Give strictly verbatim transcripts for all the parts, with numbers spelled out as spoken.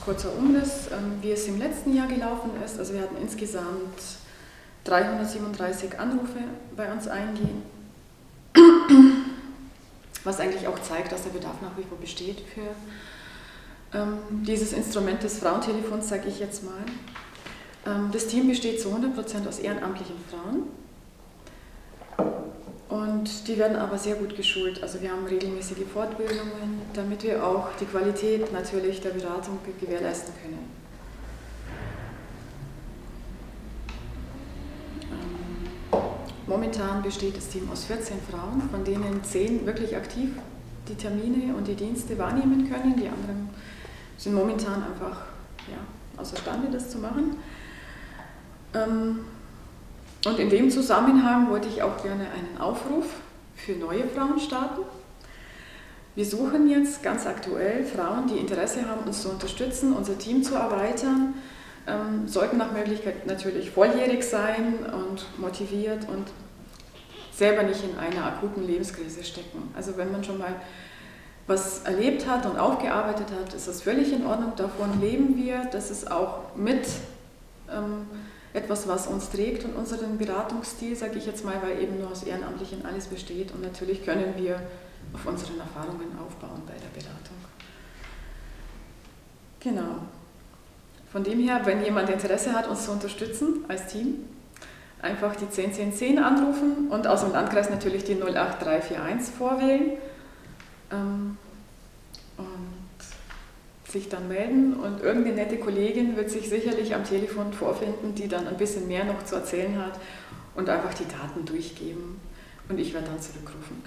kurzer Umriss, wie es im letzten Jahr gelaufen ist. Also wir hatten insgesamt dreihundertsiebenunddreißig Anrufe bei uns eingehen, was eigentlich auch zeigt, dass der Bedarf nach wie vor besteht für ähm, dieses Instrument des Frauentelefons, sage ich jetzt mal. Ähm, das Team besteht zu hundert Prozent aus ehrenamtlichen Frauen. Und die werden aber sehr gut geschult. Also wir haben regelmäßige Fortbildungen, damit wir auch die Qualität natürlich der Beratung gewährleisten können. Ähm, momentan besteht das Team aus vierzehn Frauen, von denen zehn wirklich aktiv die Termine und die Dienste wahrnehmen können. Die anderen sind momentan einfach ja, außerstande, das zu machen. Ähm, Und in dem Zusammenhang wollte ich auch gerne einen Aufruf für neue Frauen starten. Wir suchen jetzt ganz aktuell Frauen, die Interesse haben, uns zu unterstützen, unser Team zu erweitern, ähm, sollten nach Möglichkeit natürlich volljährig sein und motiviert und selber nicht in einer akuten Lebenskrise stecken. Also wenn man schon mal was erlebt hat und aufgearbeitet hat, ist das völlig in Ordnung. Davon leben wir. Das ist auch mit ähm, etwas, was uns trägt und unseren Beratungsstil, sage ich jetzt mal, weil eben nur aus Ehrenamtlichen alles besteht und natürlich können wir auf unseren Erfahrungen aufbauen bei der Beratung. Genau. Von dem her, wenn jemand Interesse hat, uns zu unterstützen als Team, einfach die zehn zehn zehn anrufen und aus dem Landkreis natürlich die null acht drei vier eins vorwählen ähm, und sich dann melden und irgendeine nette Kollegin wird sich sicherlich am Telefon vorfinden, die dann ein bisschen mehr noch zu erzählen hat und einfach die Daten durchgeben und ich werde dann zurückrufen.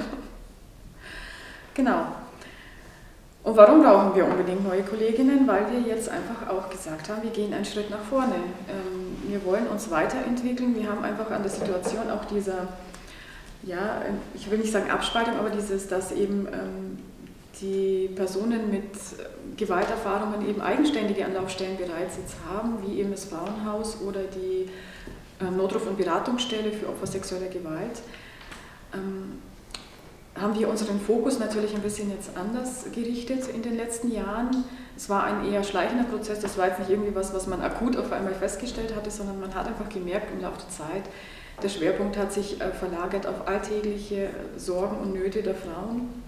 Genau. Und warum brauchen wir unbedingt neue Kolleginnen? Weil wir jetzt einfach auch gesagt haben, wir gehen einen Schritt nach vorne. Ähm, wir wollen uns weiterentwickeln. Wir haben einfach an der Situation auch dieser, ja, ich will nicht sagen Abspaltung, aber dieses, dass eben ähm, die Personen mit Gewalterfahrungen eben eigenständige Anlaufstellen bereits jetzt haben, wie eben das Frauenhaus oder die ähm, Notruf- und Beratungsstelle für Opfer sexueller Gewalt, ähm, haben wir unseren Fokus natürlich ein bisschen jetzt anders gerichtet in den letzten Jahren. Es war ein eher schleichender Prozess, das war jetzt nicht irgendwie was, was man akut auf einmal festgestellt hatte, sondern man hat einfach gemerkt im Laufe der Zeit, der Schwerpunkt hat sich äh, verlagert auf alltägliche Sorgen und Nöte der Frauen.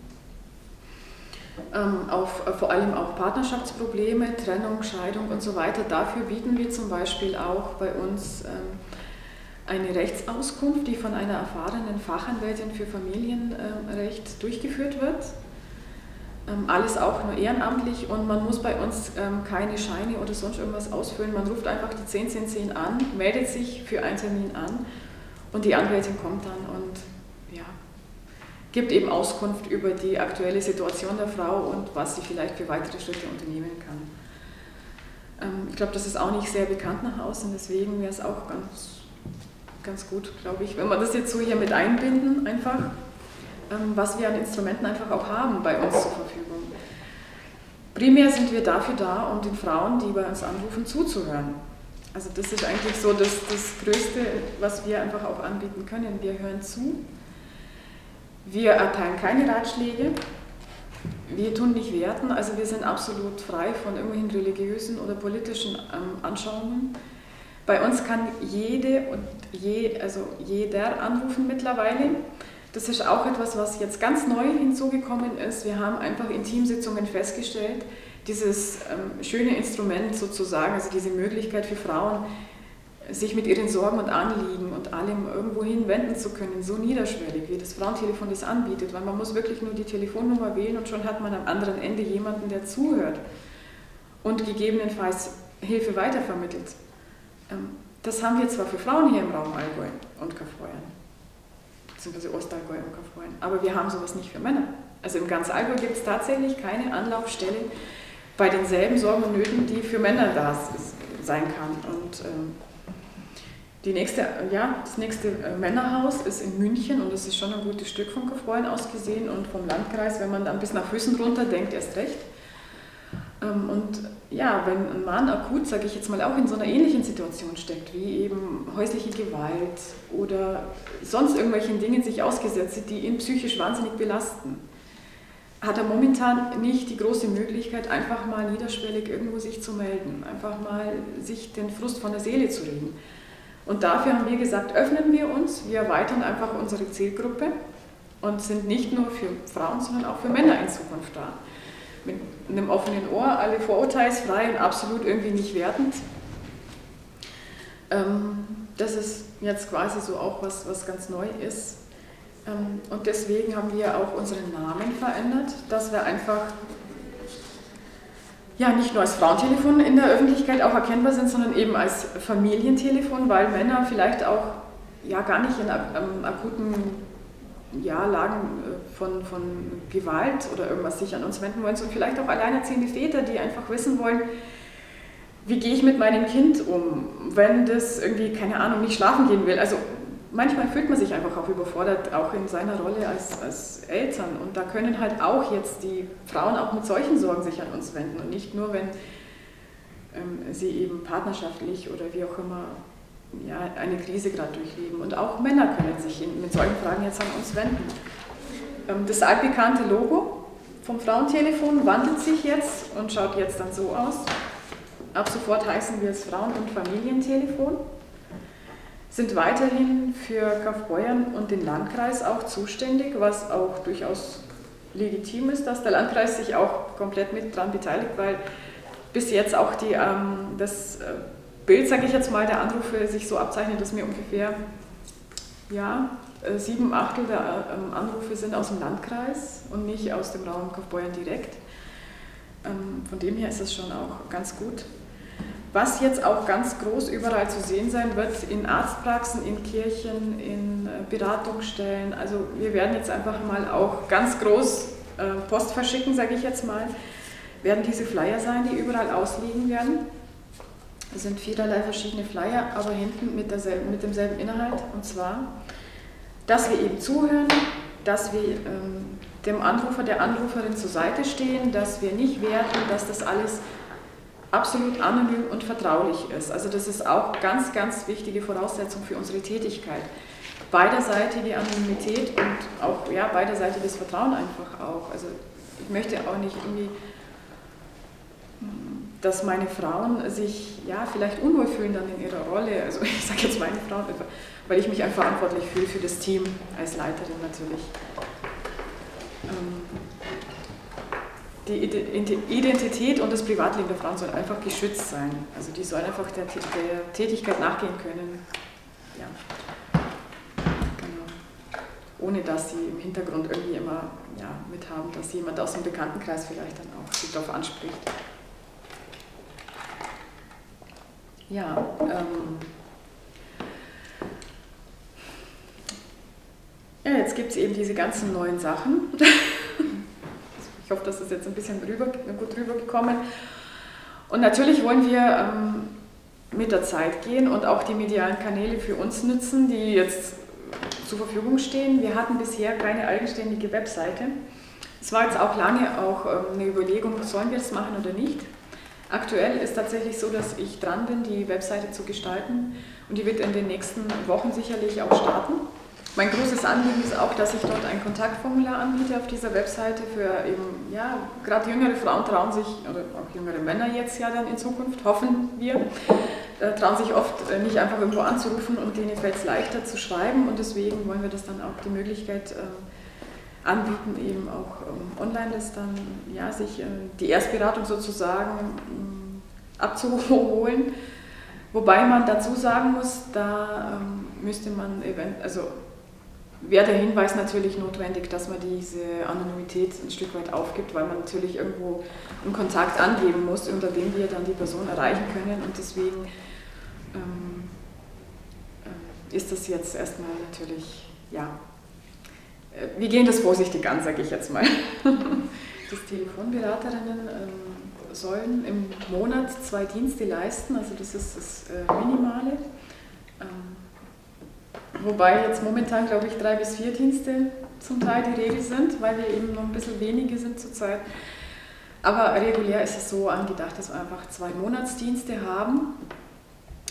Ähm, auf, vor allem auch Partnerschaftsprobleme, Trennung, Scheidung und so weiter. Dafür bieten wir zum Beispiel auch bei uns ähm, eine Rechtsauskunft, die von einer erfahrenen Fachanwältin für Familienrecht ähm, durchgeführt wird. Ähm, alles auch nur ehrenamtlich und man muss bei uns ähm, keine Scheine oder sonst irgendwas ausfüllen. Man ruft einfach die zehn zehn zehn an, meldet sich für einen Termin an und die Anwältin kommt dann und ja, gibt eben Auskunft über die aktuelle Situation der Frau und was sie vielleicht für weitere Schritte unternehmen kann. Ähm, ich glaube, das ist auch nicht sehr bekannt nach außen, deswegen wäre es auch ganz, ganz gut, glaube ich, wenn wir das jetzt so hier mit einbinden, einfach, ähm, was wir an Instrumenten einfach auch haben bei uns zur Verfügung. Primär sind wir dafür da, um den Frauen, die bei uns anrufen, zuzuhören. Also das ist eigentlich so das, das Größte, was wir einfach auch anbieten können. Wir hören zu. Wir erteilen keine Ratschläge, wir tun nicht werten, also wir sind absolut frei von irgendwelchen religiösen oder politischen ähm, Anschauungen. Bei uns kann jede und je, also jeder anrufen mittlerweile. Das ist auch etwas, was jetzt ganz neu hinzugekommen ist. Wir haben einfach in Teamsitzungen festgestellt, dieses ähm, schöne Instrument sozusagen, also diese Möglichkeit für Frauen, sich mit ihren Sorgen und Anliegen und allem irgendwo hinwenden zu können, so niederschwellig, wie das Frauentelefon das anbietet, weil man muss wirklich nur die Telefonnummer wählen und schon hat man am anderen Ende jemanden, der zuhört und gegebenenfalls Hilfe weitervermittelt. Das haben wir zwar für Frauen hier im Raum Allgäu und Kaufbeuren, beziehungsweise Ostallgäu und Kaufbeuren, aber wir haben sowas nicht für Männer. Also im ganzen Allgäu gibt es tatsächlich keine Anlaufstelle bei denselben Sorgen und Nöten, die für Männer da sein kann. Und, ähm, Die nächste, ja, das nächste Männerhaus ist in München und das ist schon ein gutes Stück von Kaufbeuren aus gesehen und vom Landkreis, wenn man dann bis nach Füssen runter denkt, erst recht. Und ja, wenn ein Mann akut, sage ich jetzt mal, auch in so einer ähnlichen Situation steckt, wie eben häusliche Gewalt oder sonst irgendwelchen Dingen sich ausgesetzt sind, die ihn psychisch wahnsinnig belasten, hat er momentan nicht die große Möglichkeit, einfach mal niederschwellig irgendwo sich zu melden, einfach mal sich den Frust von der Seele zu reden. Und dafür haben wir gesagt, öffnen wir uns, wir erweitern einfach unsere Zielgruppe und sind nicht nur für Frauen, sondern auch für Männer in Zukunft da. Mit einem offenen Ohr, alle vorurteilsfrei und absolut irgendwie nicht wertend. Das ist jetzt quasi so auch was, was ganz neu ist. Und deswegen haben wir auch unseren Namen verändert, dass wir einfach ja, nicht nur als Frauentelefon in der Öffentlichkeit auch erkennbar sind, sondern eben als Familientelefon, weil Männer vielleicht auch ja, gar nicht in ähm, akuten ja, Lagen von, von Gewalt oder irgendwas sich an uns wenden wollen, sondern vielleicht auch alleinerziehende Väter, die einfach wissen wollen, wie gehe ich mit meinem Kind um, wenn das irgendwie, keine Ahnung, nicht schlafen gehen will. Also manchmal fühlt man sich einfach auch überfordert, auch in seiner Rolle als, als Eltern. Und da können halt auch jetzt die Frauen auch mit solchen Sorgen sich an uns wenden und nicht nur, wenn ähm, sie eben partnerschaftlich oder wie auch immer ja, eine Krise gerade durchleben. Und auch Männer können sich in, mit solchen Fragen jetzt an uns wenden. Ähm, das altbekannte Logo vom Frauentelefon wandelt sich jetzt und schaut jetzt dann so aus. Ab sofort heißen wir es Frauen- und Familientelefon. Sind weiterhin für Kaufbeuern und den Landkreis auch zuständig, was auch durchaus legitim ist, dass der Landkreis sich auch komplett mit dran beteiligt, weil bis jetzt auch die, ähm, das Bild, sage ich jetzt mal, der Anrufe sich so abzeichnet, dass mir ungefähr ja, sieben Achtel der ähm, Anrufe sind aus dem Landkreis und nicht aus dem Raum Kaufbeuern direkt. Ähm, von dem her ist es schon auch ganz gut. Was jetzt auch ganz groß überall zu sehen sein wird, in Arztpraxen, in Kirchen, in Beratungsstellen. Also wir werden jetzt einfach mal auch ganz groß Post verschicken, sage ich jetzt mal, werden diese Flyer sein, die überall ausliegen werden. Das sind viererlei verschiedene Flyer, aber hinten mit, derselben, mit demselben Inhalt. Und zwar, dass wir eben zuhören, dass wir ähm, dem Anrufer, der Anruferin zur Seite stehen, dass wir nicht werten, dass das alles absolut anonym und vertraulich ist. Also das ist auch ganz, ganz wichtige Voraussetzung für unsere Tätigkeit. Beiderseitige Anonymität und auch ja, beiderseitiges Vertrauen einfach auch. Also ich möchte auch nicht irgendwie, dass meine Frauen sich ja, vielleicht unwohl fühlen dann in ihrer Rolle. Also ich sage jetzt meine Frauen, weil ich mich einfach verantwortlich fühle für das Team als Leiterin natürlich. Die Identität und das Privatleben der Frauen sollen einfach geschützt sein. Also die sollen einfach der, der Tätigkeit nachgehen können, ja. Genau. Ohne dass sie im Hintergrund irgendwie immer ja, mithaben, dass jemand aus dem Bekanntenkreis vielleicht dann auch sich darauf anspricht. Ja, ähm, ja jetzt gibt es eben diese ganzen neuen Sachen. Ich hoffe, das ist jetzt ein bisschen rüber, gut rübergekommen. Und natürlich wollen wir ähm, mit der Zeit gehen und auch die medialen Kanäle für uns nutzen, die jetzt zur Verfügung stehen. Wir hatten bisher keine eigenständige Webseite. Es war jetzt auch lange auch ähm, eine Überlegung, sollen wir das machen oder nicht. Aktuell ist tatsächlich so, dass ich dran bin, die Webseite zu gestalten und die wird in den nächsten Wochen sicherlich auch starten. Mein großes Anliegen ist auch, dass ich dort ein Kontaktformular anbiete auf dieser Webseite für eben, ja, gerade jüngere Frauen trauen sich, oder auch jüngere Männer jetzt ja dann in Zukunft, hoffen wir, äh, trauen sich oft äh, nicht einfach irgendwo anzurufen und denen fällt es leichter zu schreiben und deswegen wollen wir das dann auch die Möglichkeit äh, anbieten, eben auch ähm, online das dann, ja, sich äh, die Erstberatung sozusagen äh, abzuholen. Wobei man dazu sagen muss, da ähm, müsste man event also wäre der Hinweis natürlich notwendig, dass man diese Anonymität ein Stück weit aufgibt, weil man natürlich irgendwo einen Kontakt angeben muss, unter dem wir dann die Person erreichen können und deswegen ähm, ist das jetzt erstmal natürlich, ja, wir gehen das vorsichtig an, sage ich jetzt mal. Das Telefonberaterinnen ähm, sollen im Monat zwei Dienste leisten, also das ist das äh, Minimale. Ähm, Wobei jetzt momentan, glaube ich, drei bis vier Dienste zum Teil die Regel sind, weil wir eben noch ein bisschen wenige sind zurzeit. Aber regulär ist es so angedacht, dass wir einfach zwei Monatsdienste haben.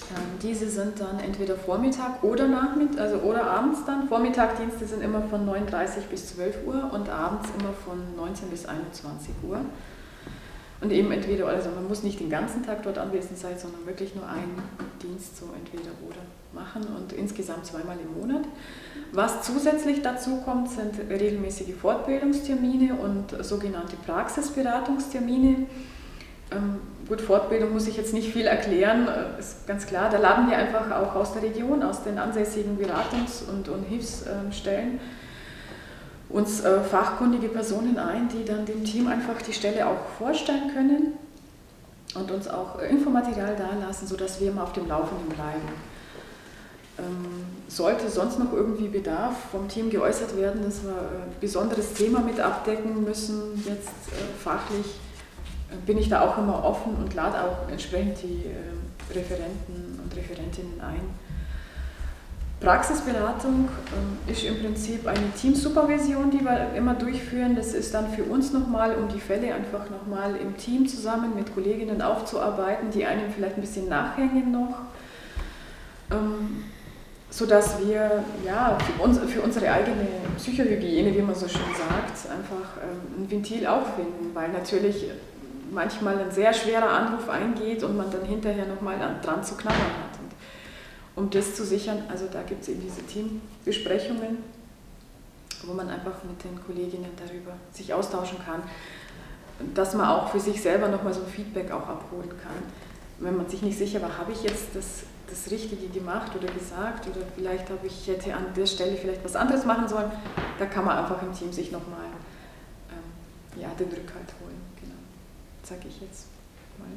Diese sind dann entweder Vormittag oder Nachmittag, also oder abends dann. Vormittagdienste sind immer von neun Uhr dreißig bis zwölf Uhr und abends immer von neunzehn bis einundzwanzig Uhr. Und eben entweder, also man muss nicht den ganzen Tag dort anwesend sein, sondern wirklich nur einen Dienst so entweder oder machen und insgesamt zweimal im Monat. Was zusätzlich dazu kommt, sind regelmäßige Fortbildungstermine und sogenannte Praxisberatungstermine. Ähm, gut, Fortbildung muss ich jetzt nicht viel erklären, ist ganz klar. Da laden wir einfach auch aus der Region, aus den ansässigen Beratungs- und, und Hilfsstellen uns äh, fachkundige Personen ein, die dann dem Team einfach die Stelle auch vorstellen können und uns auch äh, Infomaterial dalassen, sodass wir immer auf dem Laufenden bleiben. Ähm, sollte sonst noch irgendwie Bedarf vom Team geäußert werden, dass wir ein äh, besonderes Thema mit abdecken müssen, jetzt äh, fachlich, bin ich da auch immer offen und lade auch entsprechend die äh, Referenten und Referentinnen ein. Praxisberatung äh, ist im Prinzip eine Teamsupervision, die wir immer durchführen. Das ist dann für uns nochmal, um die Fälle einfach nochmal im Team zusammen mit Kolleginnen aufzuarbeiten, die einem vielleicht ein bisschen nachhängen noch, ähm, sodass wir ja, für, uns, für unsere eigene Psychohygiene, wie man so schön sagt, einfach ähm, ein Ventil auch finden, weil natürlich manchmal ein sehr schwerer Anruf eingeht und man dann hinterher nochmal dran zu knabbern hat. Und um das zu sichern, also da gibt es eben diese Teambesprechungen, wo man einfach mit den Kolleginnen darüber sich austauschen kann, dass man auch für sich selber nochmal so ein Feedback auch abholen kann. Wenn man sich nicht sicher war, habe ich jetzt das, das Richtige gemacht oder gesagt oder vielleicht habe ich, hätte an der Stelle vielleicht was anderes machen sollen, da kann man einfach im Team sich nochmal ähm, ja, den Rückhalt holen. Genau. Sage ich jetzt mal.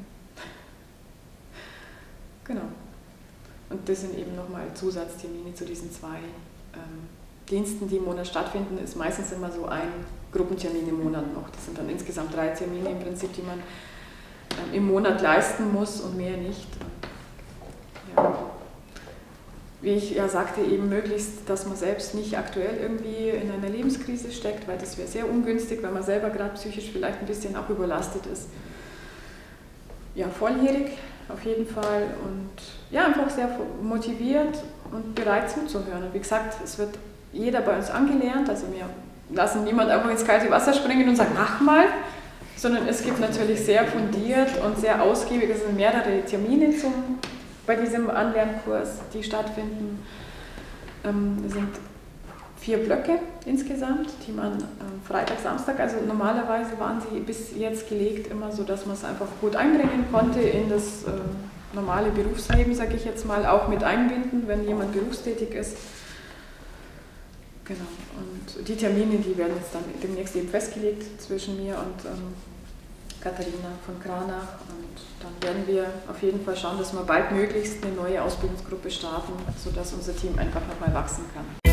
Genau. Und das sind eben nochmal Zusatztermine zu diesen zwei ähm, Diensten, die im Monat stattfinden. Ist meistens immer so ein Gruppentermin im Monat noch. Das sind dann insgesamt drei Termine im Prinzip, die man ähm, im Monat leisten muss und mehr nicht. Ja. Wie ich ja sagte, eben möglichst, dass man selbst nicht aktuell irgendwie in einer Lebenskrise steckt, weil das wäre sehr ungünstig, weil man selber gerade psychisch vielleicht ein bisschen auch überlastet ist. Ja, volljährig auf jeden Fall und ja, einfach sehr motiviert und bereit zuzuhören. Und wie gesagt, es wird jeder bei uns angelernt, also wir lassen niemand einfach ins kalte Wasser springen und sagen, mach mal, sondern es gibt natürlich sehr fundiert und sehr ausgiebig, es sind mehrere Termine zum bei diesem Anlernkurs, die stattfinden. Ähm, es sind vier Blöcke insgesamt, die man ähm, Freitag, Samstag, also normalerweise waren sie bis jetzt gelegt immer so, dass man es einfach gut einbringen konnte in das ähm, normale Berufsleben, sage ich jetzt mal, auch mit einbinden, wenn jemand berufstätig ist. Genau, und die Termine, die werden jetzt dann demnächst eben festgelegt zwischen mir und ähm, Katharina von Kranach und dann werden wir auf jeden Fall schauen, dass wir baldmöglichst eine neue Ausbildungsgruppe starten, sodass unser Team einfach nochmal wachsen kann.